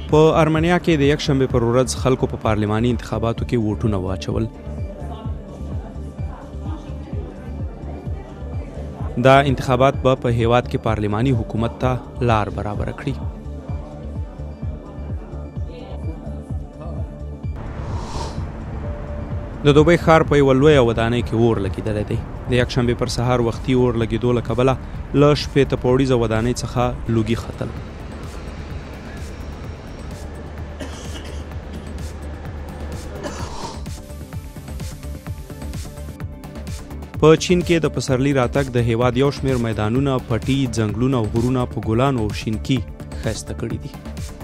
په ارمنیا کې د یکشنبې پر ورځ خلکو په پارلماني انتخاباتو کې ووټونه واچول. دا انتخابات به په هیواد کې پارلماني حکومت ته لار برابره کړي. د دوبۍ ښار په یوه لویه ودانۍ کې اور لګېدلی دی. د یکشنبې پر سهار وختي اور لګېدو له کبله له 80 پوړیزه ودانۍ څخه لوګي ختل. په چین کې د پسرلي راتګ د هیواد یو شمېر میدانونه، پټي، ځنګلونه او غرونه په ګلانو او شینکي ښایسته کړي دي.